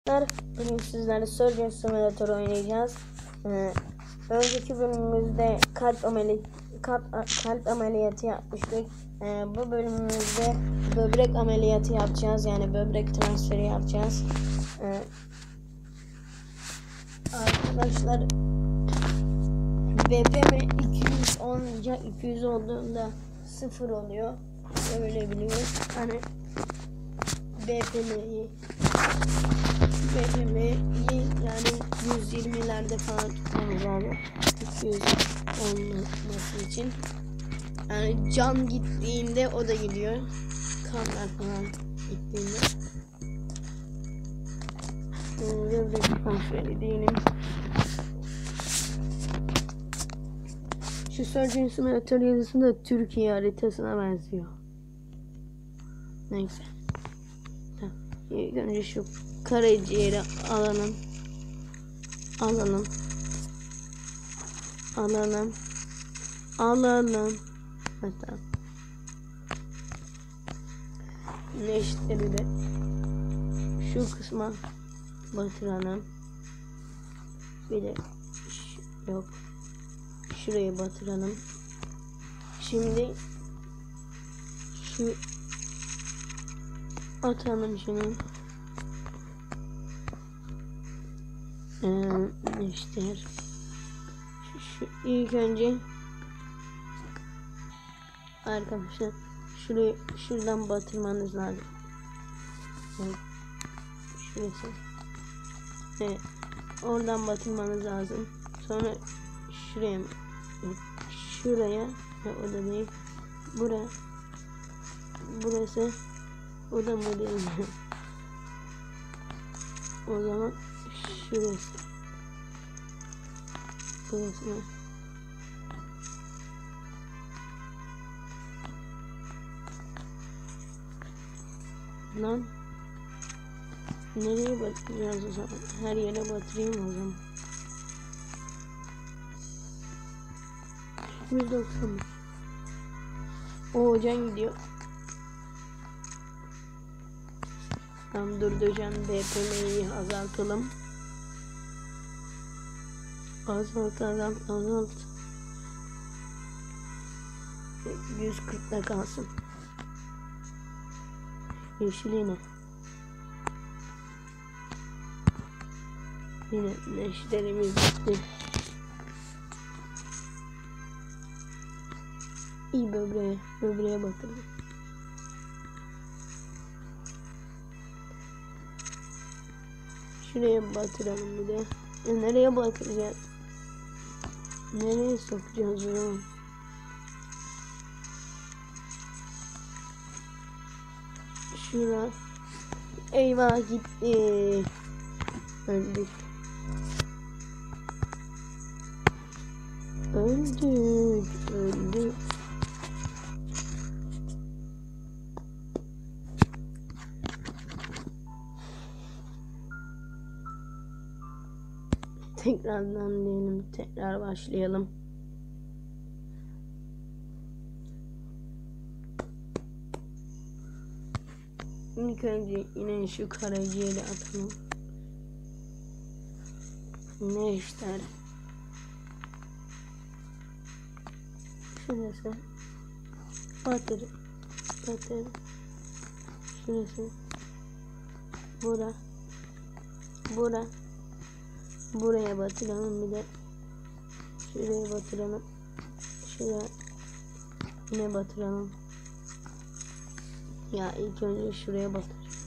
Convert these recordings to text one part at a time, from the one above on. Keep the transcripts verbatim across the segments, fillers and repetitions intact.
Bugün sizlerle Surgeon Simulator oynayacağız. Ee, önceki bölümümüzde kalp, ameli kalp, kalp ameliyatı yapmıştık. Ee, bu bölümümüzde böbrek ameliyatı yapacağız. Yani böbrek transferi yapacağız. Ee, arkadaşlar B P M iki yüz olunca iki yüz olduğunda sıfır oluyor. Öyle biliyoruz. Hani B P M'yi B P M'yi yani yüz yirmilerde falan tutmamız lazım. iki yüz olması için. Yani can gittiğinde o da gidiyor. Kanlar falan gittiğinde. Böbrek transferi diyelim. Şu Surgeon Simulator yazısında Türkiye haritasına benziyor. Neyse. İlk önce şu karaciğeri alalım. Alalım. Alalım. Alalım. Hatta neşteri de şu kısma batıralım. Bir de şu, yok. Şuraya batıralım. Şimdi şu atalım şunu. Ee, işte şu, şu ilk önce arkadaşlar şurayı şuradan batırmanız lazım. Evet. Şurası. Evet. Oradan batırmanız lazım. Sonra şuraya şuraya o da değil. Buraya burası o da mı değil? O zaman şurası. Burası mı? Lan nereye batıracağız o zaman? Her yere batırayım o zaman. yüz doksan. O can gidiyor. Tam durduracağım. B P M'yi azaltalım. Azalt azalt azalt. yüz kırkta kalsın. Yeşil yine. Yine neşterimiz bitti. İyi böbreğe, böbreğe batırdım. Şuraya batıralım bir de. E, nereye batıracağız? Nereye sokacağız onu? Şura. Eyvah gitti. Öldük. Öldük. Öldük. Tekrardan diyelim. Tekrar başlayalım. İlk önce yine şu karaciğeri atalım. Ne işler? Şurası. Batır. Batır. Şurası. Bura. Bura. Buraya batıralım bir de. Şuraya batıralım. Şuraya yine batıralım. Ya ilk önce şuraya batıracağız.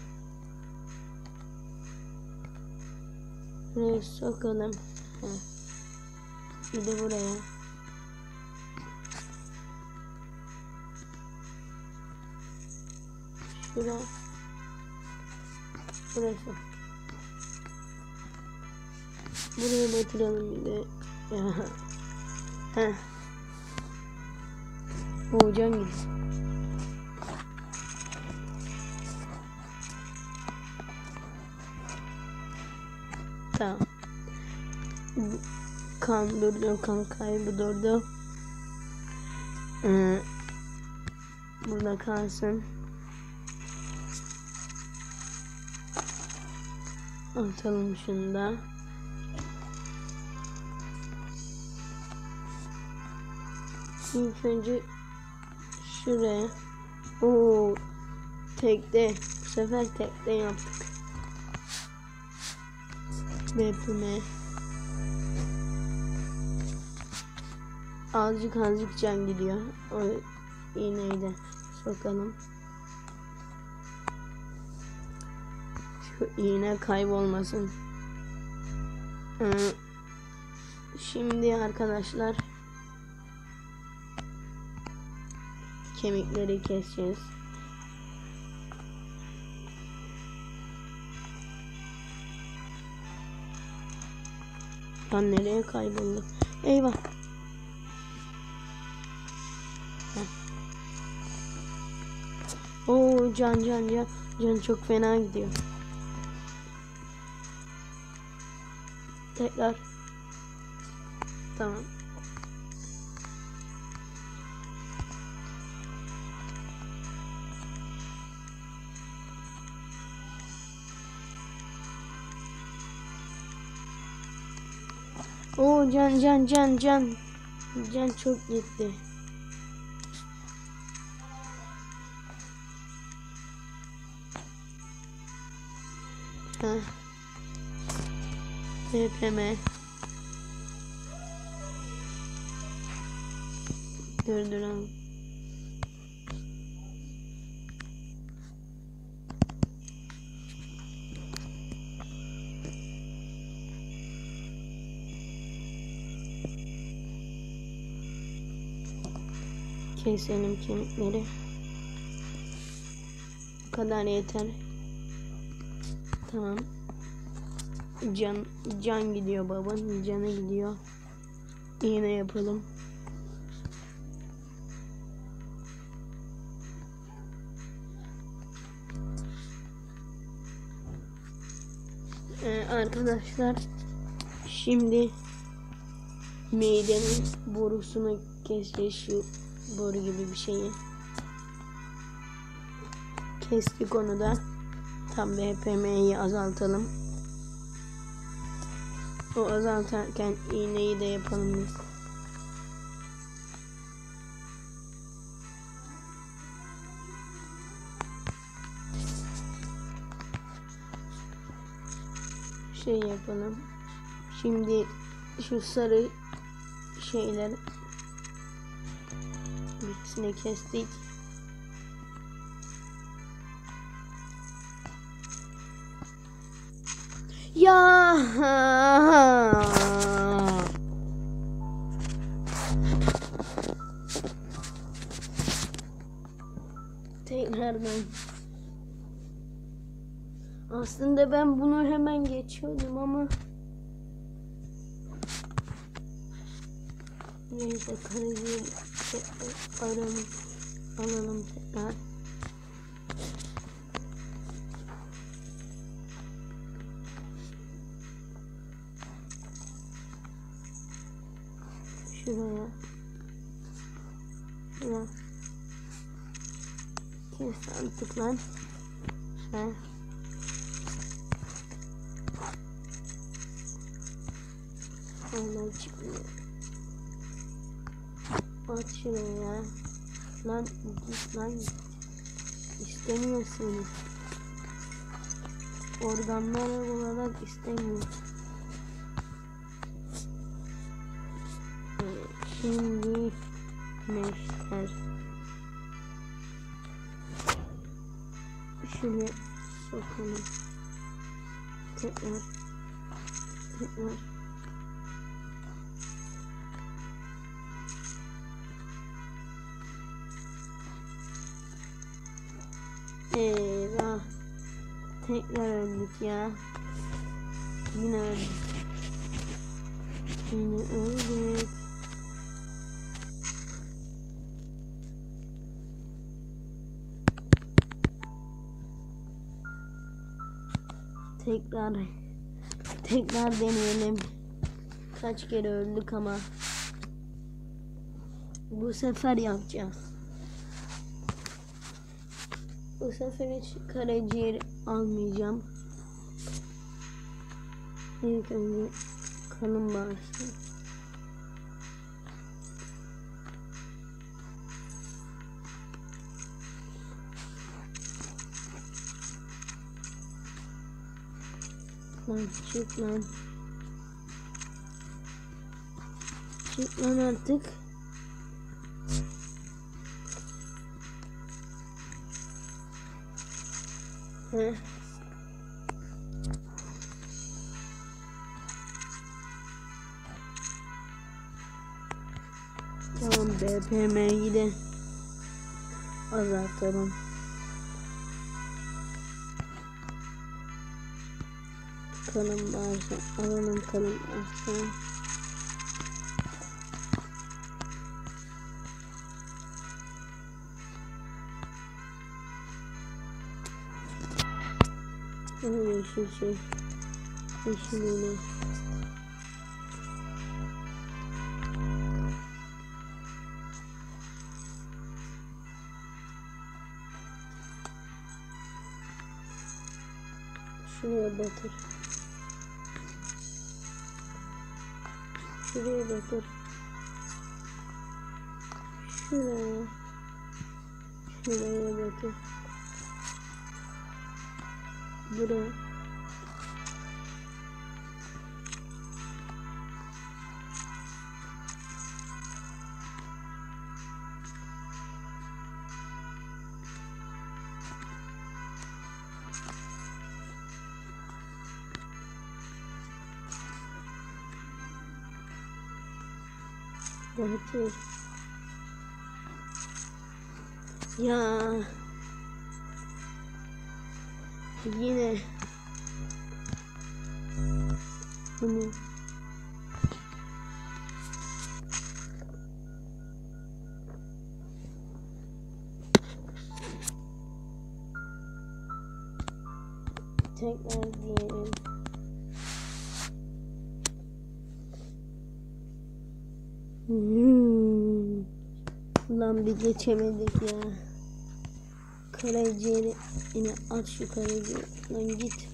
Şuraya sokalım. Heh. Bir de buraya. Şuraya. Burası. Buraya batıralım bir de. Heh. O can gidiyor. Tamam. Kan durdu, kan kaybı durdu. Ee, burada kalsın. Atalım şunu da. İlk önce şuraya. Oo, tekte. Bu sefer tekte yaptık. Bepime. Azıcık azıcık can gidiyor. O iğneyi de sokalım. Şu iğne kaybolmasın. Ee, şimdi arkadaşlar kemikleri keseceğiz. Lan nereye kayboldu? Eyvah. Oo, can can can. Can çok fena gidiyor. Tekrar. Tamam. Oo, can can can can. Can çok gitti. Heh. B P M. Durduralım. Keselim kemikleri. Bu kadar yeter. Tamam. Can can gidiyor babanın canı gidiyor. İğne yapalım. Ee, arkadaşlar şimdi midenin borusunu keseceğiz, şu boru gibi bir şeyi. Kestik onu da. Tam B P M'yi azaltalım. O azaltarken iğneyi de yapalım biz. Şey yapalım. Şimdi şu sarı şeyler birisine kestik. Ya tekrardan. Aslında ben bunu hemen geçiyordum ama neyse, karaciğer alalım, alalım tekrar. Şuraya. Şuraya. Kes artık lan. He. Hala çıkmıyor. At şuraya. Lan git lan. İstemiyor seni. Organlar olarak istemiyor. Şimdi meşter. Şunu sokalım. Tekrar. Tekrar. Eyvah. Tekrar öldük ya. Yine öldük. Yine öldük. Tekrar tekrar deneyelim. Kaç kere öldük ama bu sefer yapacağız. Bu sefer hiç karaciğer almayacağım. İlk önce kalın bağırsak. Lan çık lan. Çık lan artık. Heh. Tamam, B P M'yi de azaltalım. Kalın bağırsak alalım, kalın bağırsak. Oh, yeşil şey. Yeşil iğne. Şuraya batır. Şuraya batır. Şuraya. Şuraya batır. Buraya. Batır. Ya. Yine. Bunu. Tekrar diyelim. Hmm. Lan bir geçemedik ya. Karaciğeri yine at şu karaciğeri. Lan git.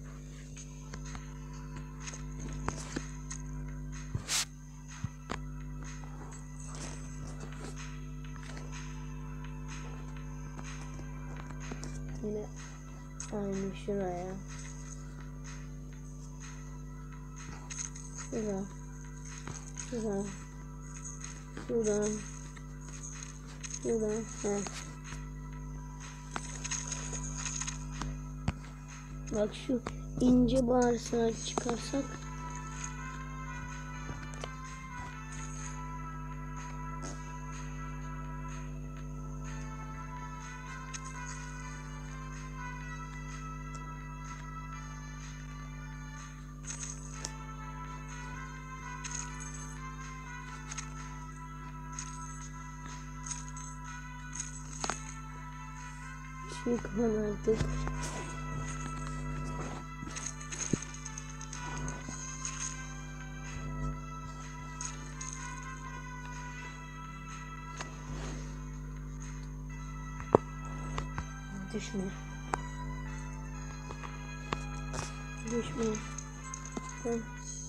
Yine aynı şuraya. Şura. Şura. Şura. Şura. Heh. Bak şu ince bağırsağı çıkarsak. Çık lan artık. Düşme. Düşme. Heh.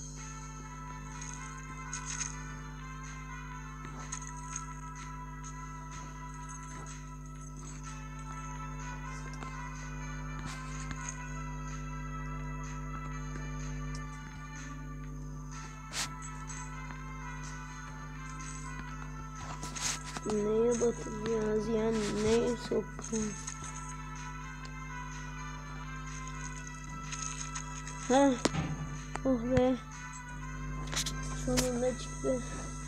Neye batıracağız yani, neye sokacağız? Heh. Oh be. Sonunda çıktı.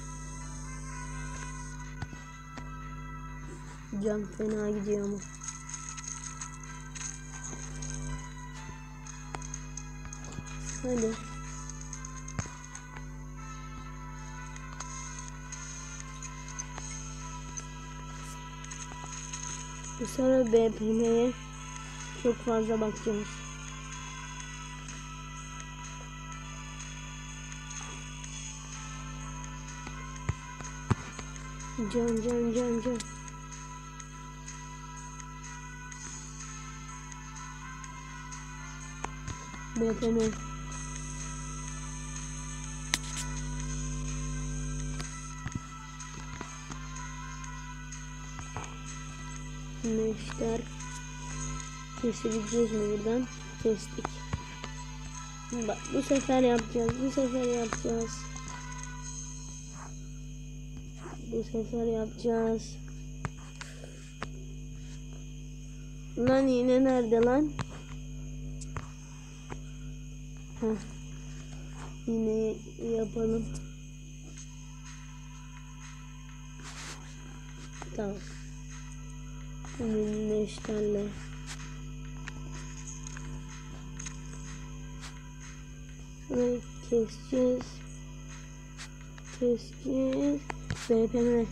Can fena gidiyor ama. Hadi. Sonra B P M'ye çok fazla bakacağız. Can can can can. B P M. Neşter. Kesebileceğiz mi buradan? Kestik. Bak bu sefer yapacağız. Bu sefer yapacağız. Bu sefer yapacağız. Lan yine nerede lan? Heh. Yine yapalım. Tamam. Şimdi neşterle. Şurayı keseceğiz. Keseceğiz. B P M.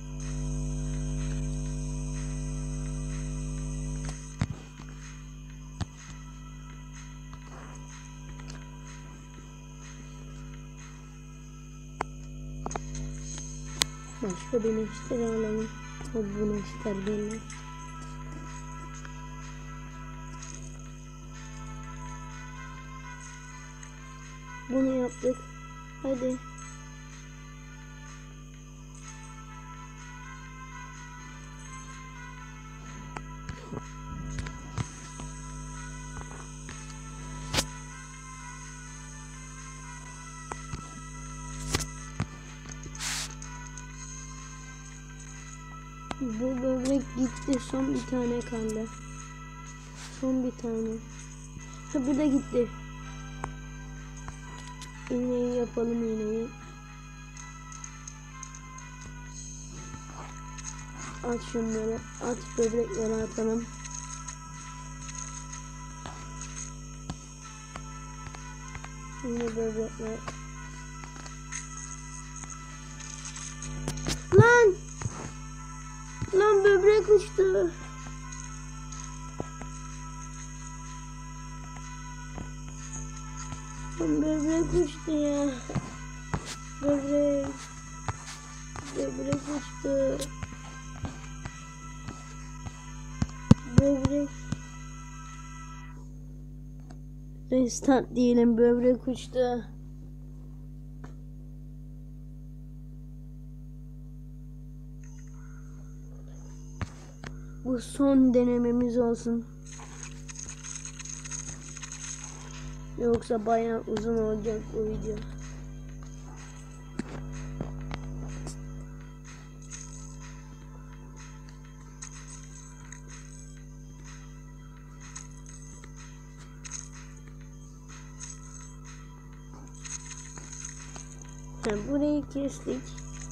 Başka bir neşter alalım. O bu neşter değil. Bunu yaptık. Hadi. Bu böbrek gitti. Son bir tane kaldı. Son bir tane. Ha bu da gitti. İğneyi yapalım iğneyi. At şunları. At böbrekleri atalım. Yine böbrekler. Lan! Lan böbrek uçtu. Lan böbrek uçtu ya. Böbrek. Böbrek uçtu. Böbrek. Restart diyelim, böbrek uçtu. Bu son denememiz olsun. Yoksa bayağı uzun olacak bu video. Yani burayı kestik.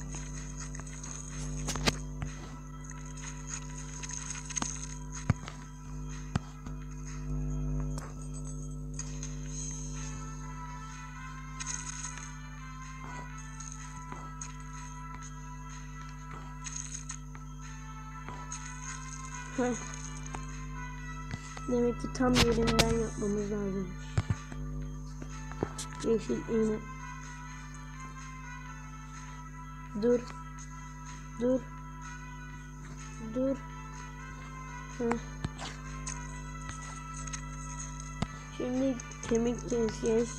Heh. Demek ki tam yerinden yapmamız lazım. Yeşil iğne. Dur. Dur. Dur. Heh. Şimdi kemik keseceğiz.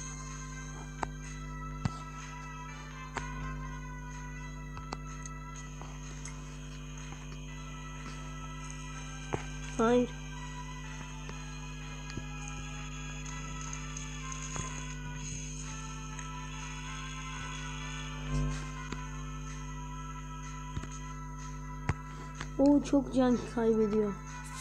Hayır. O çok can kaybediyor.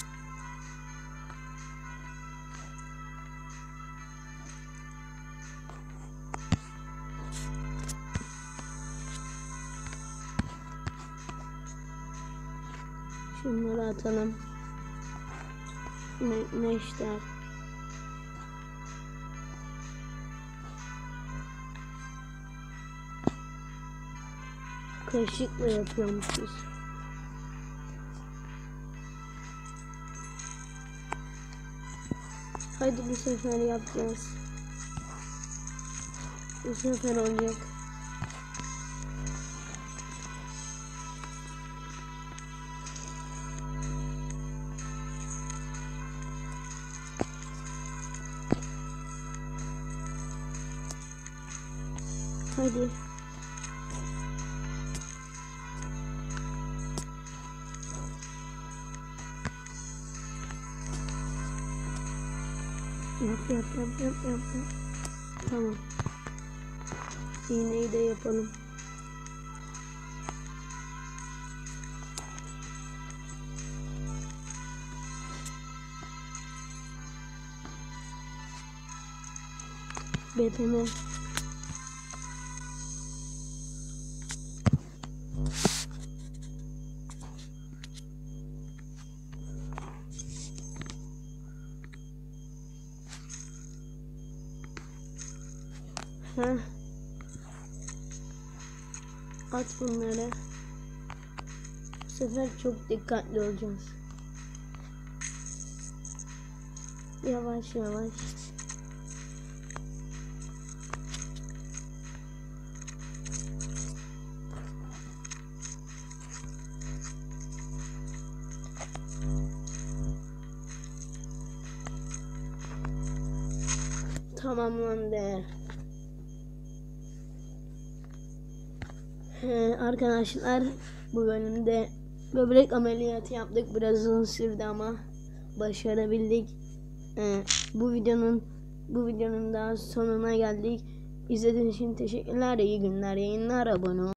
Şunları atalım. Ne, neşter. Kaşıkla yapıyormuşuz. Hadi bu sefer yapacağız. Bu sefer olacak. Hadi. Yap yap yap yap. yap. Tamam. İğneyi de yapalım. B P M. Heh. At bunları. Bu sefer çok dikkatli olacağız. Yavaş yavaş. Tamamlandı. Ee, arkadaşlar bu bölümde böbrek ameliyatı yaptık. Biraz uzun sürdü ama başarabildik. Ee, bu videonun bu videonun daha sonuna geldik. İzlediğiniz için teşekkürler. İyi günler, yayınlar, abone olun.